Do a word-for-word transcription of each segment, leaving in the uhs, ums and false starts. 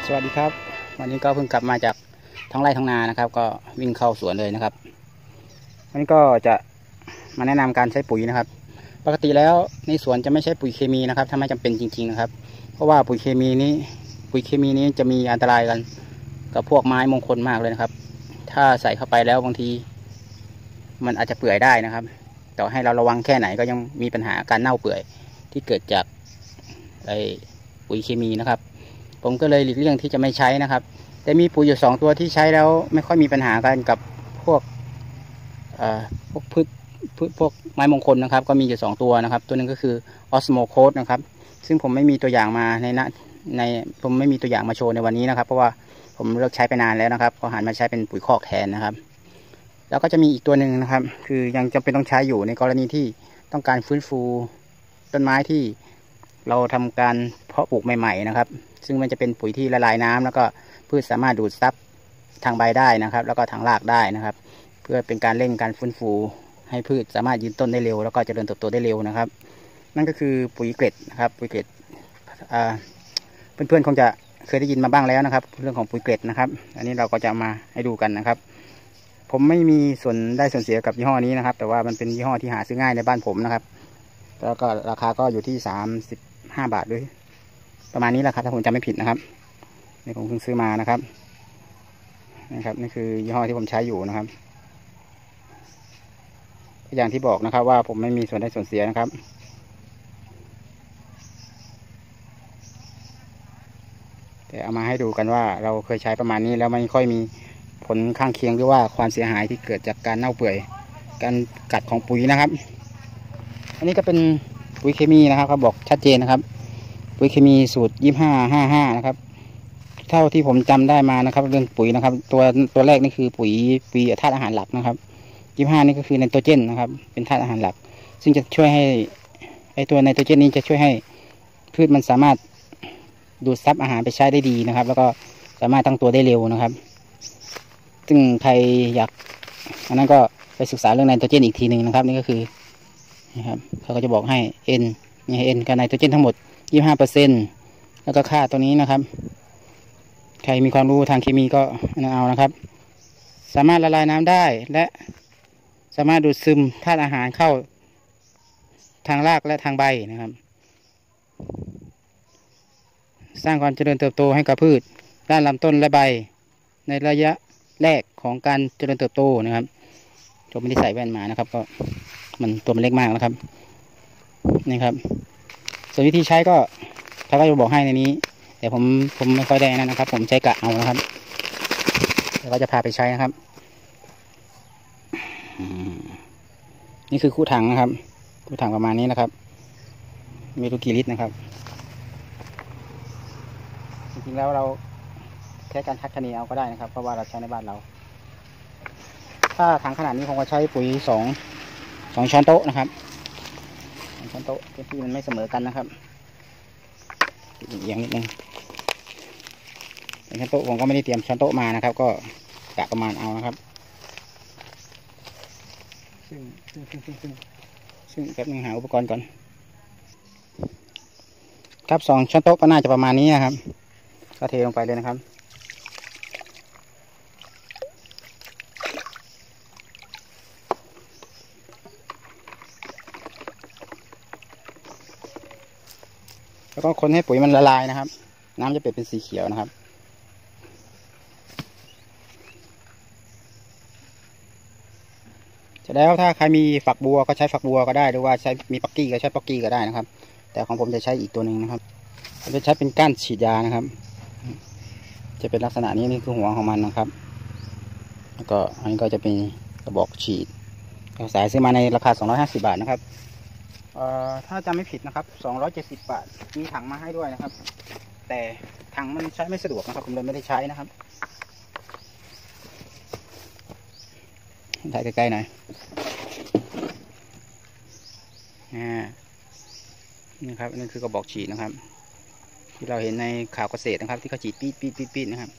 สวัสดีครับวันนี้ก็เพิ่งกลับมาจากท้องไร่ท้องนานะครับก็วิ่งเข้าสวนเลยนะครับวันนี้ก็จะมาแนะนำการใช้ปุ๋ยนะครับปกติแล้วในสวนจะไม่ใช้ปุ๋ยเคมีนะครับถ้าไม่จำเป็นจริงๆนะครับเพราะว่าปุ๋ยเคมีนี้ปุ๋ยเคมีนี้จะมีอันตรายกันกับพวกไม้มงคลมากเลยนะครับถ้าใส่เข้าไปแล้วบางทีมันอาจจะเปื่อยได้นะครับแต่ให้เราระวังแค่ไหนก็ยังมีปัญหาการเน่าเปื่อยที่เกิดจากไอ้ปุ๋ยเคมีนะครับผมก็เลยหลีกเลี่ยงที่จะไม่ใช้นะครับแต่มีปุ๋ยอยู่สองตัวที่ใช้แล้วไม่ค่อยมีปัญหากันกับพวกเอ่อพวกพืชพืชพวกไม้มงคลนะครับก็มีอยู่สองตัวนะครับตัวนึงก็คือออสโมโคสนะครับซึ่งผมไม่มีตัวอย่างมาในณในผมไม่มีตัวอย่างมาโชว์ในวันนี้นะครับเพราะว่าผมเลิกใช้ไปนานแล้วนะครับก็หันมาใช้เป็นปุ๋ยคอกแทนนะครับแล้วก็จะมีอีกตัวหนึ่งนะครับคือยังจำเป็นต้องใช้อยู่ในกรณีที่ต้องการฟื้นฟูต้นไม้ที่เราทำการเพาะปลูกใหม่ๆนะครับซึ่งมันจะเป็นปุ๋ยที่ละลายน้ำแล้วก็พืชสามารถดูดซับทางใบได้นะครับแล้วก็ทางรากได้นะครับเพื่อเป็นการเร่งการฟื้นฟูให้พืชสามารถยืนต้นได้เร็วแล้วก็เจริญเติบโตได้เร็วนะครับนั่นก็คือปุ๋ยเกล็ดนะครับปุ๋ยเกล็ดเพื่อนๆคงจะเคยได้ยินมาบ้างแล้วนะครับเรื่องของปุ๋ยเกล็ดนะครับอันนี้เราก็จะมาให้ดูกันนะครับผมไม่มีส่วนได้ส่วนเสียกับยี่ห้อนี้นะครับแต่ว่ามันเป็นยี่ห้อที่หาซื้อง่ายในบ้านผมนะครับแล้วก็ราคาก็อยู่ที่สามสิบห้าบาทด้วยประมาณนี้แหละครับถ้าผมจำไม่ผิดนะครับนี่ผมเพิ่งซื้อมานะครับนะครับนี่คือยี่ห้อที่ผมใช้อยู่นะครับอย่างที่บอกนะครับว่าผมไม่มีส่วนได้ส่วนเสียนะครับแต่เอามาให้ดูกันว่าเราเคยใช้ประมาณนี้แล้วไม่ค่อยมีผลข้างเคียงหรือว่าความเสียหายที่เกิดจากการเน่าเปื่อยการกัดของปุ๋ยนะครับอันนี้ก็เป็นปุ๋ยเคมีนะครับเขาบอกชัดเจนนะครับปุ๋ยเคมีสูตรยี่ห้าห้าห้านะครับเท่าที่ผมจำได้มานะครับเรื่องปุ๋ยนะครับตัวตัวแรกนี่คือปุ๋ยปุ๋ยธาตุอาหารหลักนะครับยี่ห้านี่ก็คือไนโตรเจนนะครับเป็นธาตุอาหารหลักซึ่งจะช่วยให้ไอตัวไนโตรเจนนี้จะช่วยให้พืชมันสามารถดูดซับอาหารไปใช้ได้ดีนะครับแล้วก็สามารถตั้งตัวได้เร็วนะครับซึ่งใครอยากอันนั้นก็ไปศึกษาเรื่องไนโตรเจนอีกทีหนึ่งนะครับนี่ก็คือนะครับเขาก็จะบอกให้ N นี่ N กับไนโตรเจนทั้งหมด ยี่สิบห้าเปอร์เซ็นต์ แล้วก็ค่าตัวนี้นะครับใครมีความรู้ทางเคมีก็เอานะครับสามารถละลายน้ำได้และสามารถดูดซึมธาตุอาหารเข้าทางรากและทางใบนะครับสร้างความเจริญเติบโตให้กับพืชด้านลำต้นและใบในระยะแรกของการเจริญเติบโตนะครับผมไม่ได้ใส่แว่นมานะครับก็มันตัวมันเล็กมากนะครับนี่ครับส่วนวิธีใช้ก็เขาก็จะบอกให้ในนี้แต่ผมผมไม่ค่อยได้นั่นนะครับผมใช้กะเอานะครับเดี๋ยวก็จะพาไปใช้นะครับนี่คือคู่ถังนะครับคู่ถังประมาณนี้นะครับมีรูกี่ลิตรนะครับจริงๆแล้วเราแค่การคัดคะเนเอาก็ได้นะครับเพราะว่าเราใช้ในบ้านเราถ้าถังขนาดนี้ผมก็ใช้ปุ๋ยสองสองช้อนโต๊ะนะครับสองช้อนโต๊ะที่มันไม่เสมอกันนะครับอย่างนิดนึงช้อนโต๊ะผมก็ไม่ได้เตรียมช้อนโต๊ะมานะครับก็กะประมาณเอานะครับซึ่งซึ่งซึ่งซึ่งซึ่งซึ่งแป๊บนึงหาอุปกรณ์ก่อนครับสองช้อนโต๊ะก็น่าจะประมาณนี้นะครับก็เทลงไปเลยนะครับแล้วก็คนให้ปุ๋ยมันละลายนะครับน้ำจะเปลี่ยนเป็นสีเขียวนะครับเสร็จแล้วถ้าใครมีฝักบัวก็ใช้ฝักบัวก็ได้หรือว่าใช้มีปักกี้ก็ใช้ปักกี้ก็ได้นะครับแต่ของผมจะใช้อีกตัวหนึ่งนะครับผมจะใช้เป็นก้านฉีดยานะครับจะเป็นลักษณะนี้นี่คือหัวของมันนะครับแล้วก็อันนี้ก็จะเป็นกระบอกฉีดสายซื้อมาในราคาสองร้อยห้าสิบบาทนะครับเอ่อถ้าจำไม่ผิดนะครับสองร้อยเจ็ดสิบบาทมีถังมาให้ด้วยนะครับแต่ถังมันใช้ไม่สะดวกนะครับผมเลยไม่ได้ใช้นะครับถ่ายใกล้ๆหน่อยอ่านี่ครับนี่คือกระบอกฉีดนะครับที่เราเห็นในข่าวเกษตรนะครับที่เขาฉีดปี๊ดปี๊ดปี๊ดปี๊ดนะครับ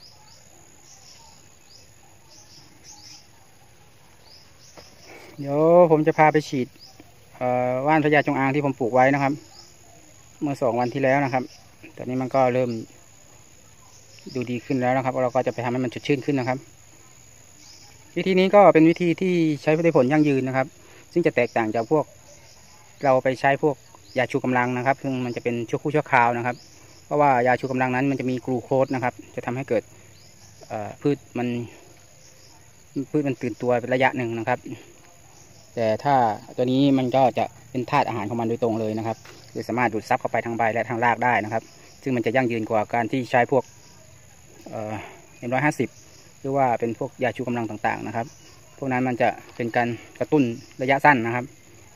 เดี๋ยวผมจะพาไปฉีดว่านพญาจงอางที่ผมปลูกไว้นะครับเมื่อสองวันที่แล้วนะครับตอนนี้มันก็เริ่มดูดีขึ้นแล้วนะครับเราก็จะไปทำให้มันสดชื่นขึ้นนะครับวิธีนี้ก็เป็นวิธีที่ใช้ได้ผลยั่งยืนนะครับซึ่งจะแตกต่างจากพวกเราไปใช้พวกยาชูกำลังนะครับซึ่งมันจะเป็นชั่วครู่ชั่วคราวนะครับเพราะว่ายาชูกำลังนั้นมันจะมีกลูโคสนะครับจะทำให้เกิดพืชมันพืชมันตื่นตัวเป็นระยะหนึ่งนะครับแต่ถ้าตัวนี้มันก็จะเป็นธาตุอาหารของมันโดยตรงเลยนะครับคือสามารถดูดซับเข้าไปทางใบและทางรากได้นะครับซึ่งมันจะยั่งยืนกว่าการที่ใช้พวกเอ็มร้อยห้าสิบหรือว่าเป็นพวกยาชูกำลังต่างๆนะครับพวกนั้นมันจะเป็นการกระตุ้นระยะสั้นนะครับ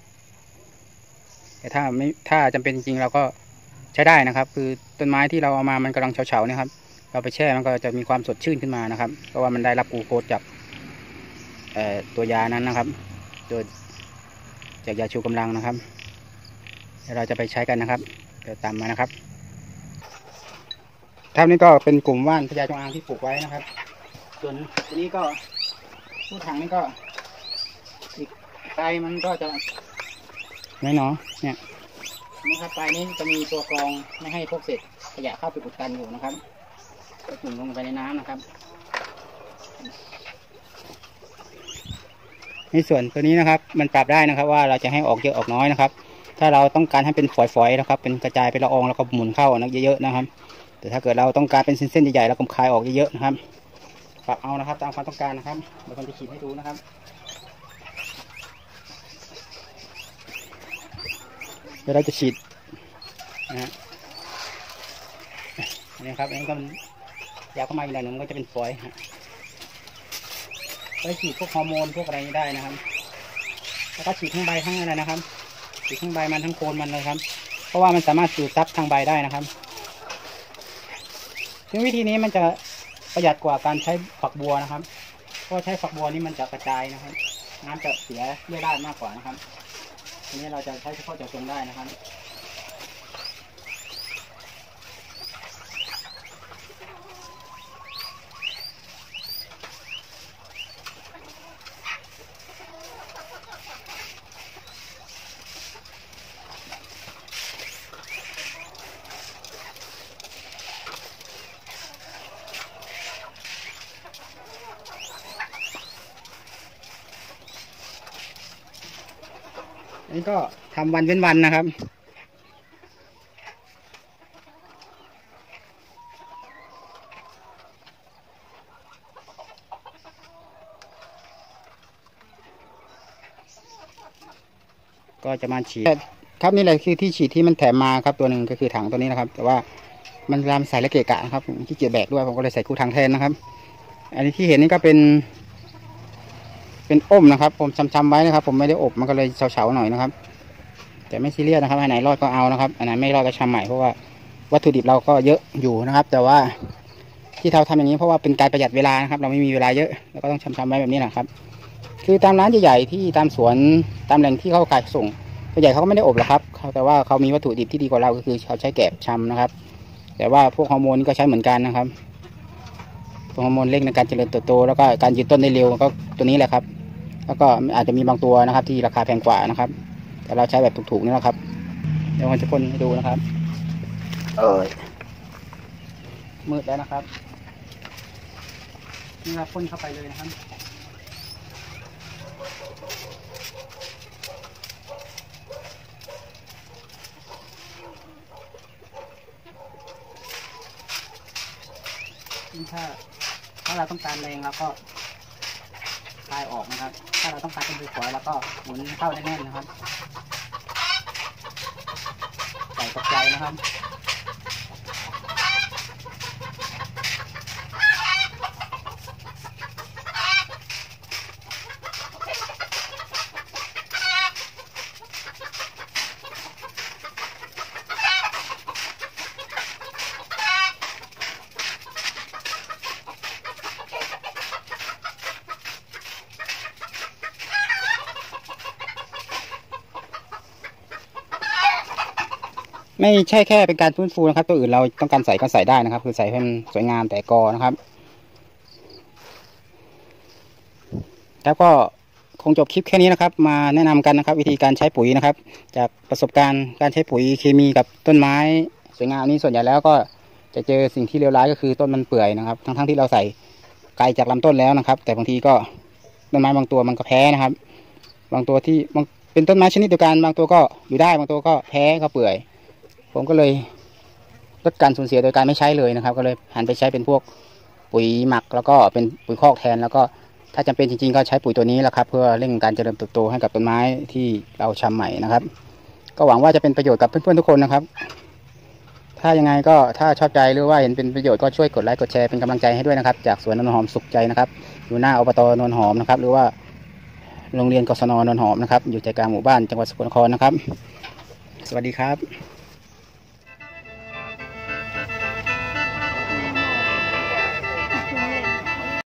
แต่ถ้าไม่ถ้าจำเป็นจริงเราก็ใช้ได้นะครับคือต้นไม้ที่เราเอามามันกำลังเฉาๆนะครับเราไปแช่มันก็จะมีความสดชื่นขึ้นมานะครับเพราะว่ามันได้รับกลูโคสจากตัวยานั้นนะครับโดยจากยาชูกำลังนะครับเดี๋ยวเราจะไปใช้กันนะครับเดี๋ยวตามมานะครับท่านี้ก็เป็นกลุ่มว่านพญาจงอางที่ปลูกไว้นะครับส่วนทีนี้ก็ผู้ถังนี้ก็อีกปลายมันก็จะไม่เนาะเนี่ยนี่ครับปลายนี้จะมีตัวกรองไม่ให้พวกเศษขยะเข้าไปอุดตันอยู่นะครับก็จุ่มลงไปในน้ำนะครับในส่วนตัวนี้นะครับมันปรับได้นะครับว่าเราจะให้ออกเยอะออกน้อยนะครับถ้าเราต้องการให้เป็นฝอยๆนะครับเป็นกระจายเป็นละอองแล้วก็หมุนเข้านะเยอะๆนะครับแต่ถ้าเกิดเราต้องการเป็นเส้นๆใหญ่ๆแล้วก็คลายออกเยอะๆนะครับปรับเอานะครับตามความต้องการนะครับเดี๋ยวผมจะฉีดให้ดูนะครับเดี๋ยวเราจะฉีดนะฮะนี่ครับอันนี้ก็มันยาวเข้ามาอีกหน่อยหนึ่งก็จะเป็นฝอยฮะไปฉีดพวกฮอร์โมนพวกอะไรนี้ได้นะครับแล้วก็ฉีดทั้งใบทั้งอะไรนะครับฉีดทั้งใบมันทั้งโคนมันเลยครับเพราะว่ามันสามารถดูดซับทางใบได้นะครับซึ่งวิธีนี้มันจะประหยัดกว่าการใช้ฝักบัวนะครับเพราะใช้ฝักบัวนี่มันจะกระจายนะครับน้ำจะเสียเรื่อยๆมากกว่านะครับทีนี้เราจะใช้เฉพาะเจาะจงได้นะครับอันนี้ก็ทำวันเว้นวันนะครับก็จะมาฉีดครับนี่แหละคือที่ฉีดที่มันแถมมาครับตัวหนึ่งก็คือถังตัวนี้นะครับแต่ว่ามันรามใส่และเกะกะนะครับผมที่เกียจแบกด้วยผมก็เลยใส่คู่ถังแทนนะครับอันนี้ที่เห็นนี่ก็เป็นเป็นอมนะครับผมช้ำๆไว้นะครับผมไม่ได้อบมันก็เลยเฉาๆหน่อยนะครับแต่ไม่ซีเรียสนะครับอันไหนรอดก็เอานะครับอันไหนไม่รอดก็ชำใหม่เพราะว่าวัตถุดิบเราก็เยอะอยู่นะครับแต่ว่าที่เราทำอย่างนี้เพราะว่าเป็นการประหยัดเวลานะครับเราไม่มีเวลาเยอะเราก็ต้องช้ำๆไว้แบบนี้นะครับคือตามร้านใหญ่ๆที่ตามสวนตามแหล่งที่เขาขายส่งส่วนใหญ่เขาก็ไม่ได้อบหรอกครับแต่ว่าเขามีวัตถุดิบที่ดีกว่าเราก็คือเขาใช้แกบชำนะครับแต่ว่าพวกฮอร์โมนก็ใช้เหมือนกันนะครับพวกฮอร์โมนเร่งในการเจริญเติบโตแล้วก็การยืนต้นได้เร็วก็ตัวนี้แหละครับแล้วก็อาจจะมีบางตัวนะครับที่ราคาแพงกว่านะครับแต่เราใช้แบบถูกๆนี่แหละครับเดี๋ยวผมจะพ่นให้ดูนะครับเออมืดแล้วนะครับนี่เราพ่นเข้าไปเลยนะครับถ้าถ้าเราต้องการแรงเราก็คลายออกนะครับถ้าเราต้องการเป็นฝอยแล้วก็หมุนเข้าแน่นๆนะครับใส่ตกใจนะครับไม่ใช่แค่เป็นการฟื้นฟูนะครับตัวอื่นเราต้องการใส่ก็ใส่ได้นะครับคือใส่ให้มันสวยงามแต่กอนะครับแล้วก็คงจบคลิปแค่นี้นะครับมาแนะนำกันนะครับวิธีการใช้ปุ๋ยนะครับจากประสบการณ์การใช้ปุ๋ยเคมีกับต้นไม้สวยงามนี้ส่วนใหญ่แล้วก็จะเจอสิ่งที่เลวร้ายก็คือต้นมันเปื่อยนะครับทั้งๆ ท, ที่เราใส่ไกลจากลำต้นแล้วนะครับแต่บางทีก็ต้นไม้บางตัวมันก็แพ้นะครับบางตัวที่บางเป็นต้นไม้ชนิดเดียวกันบางตัวก็อยู่ได้บางตัวก็แพ้ก็เปื่อยผมก็เลยลดการสูญเสียโดยการไม่ใช้เลยนะครับก็เลยหันไปใช้เป็นพวกปุ๋ยหมักแล้วก็เป็นปุ๋ยคอกแทนแล้วก็ถ้าจำเป็นจริงๆก็ใช้ปุ๋ยตัวนี้แหละครับเพื่อเร่งการเจริญเติบโตให้กับต้นไม้ที่เราชำใหม่นะครับก็หวังว่าจะเป็นประโยชน์กับเพื่อนๆทุกคนนะครับถ้ายังไงก็ถ้าชอบใจหรือว่าเห็นเป็นประโยชน์ก็ช่วยกดไลค์กดแชร์เป็นกำลังใจให้ด้วยนะครับจากสวนนนหอมสุขใจนะครับอยู่หน้าอบตนนหอมนะครับหรือว่าโรงเรียนกศนนนหอมนะครับอยู่ใจกลางหมู่บ้านจังหวัดสกลนครนะครับสวัสดีครับ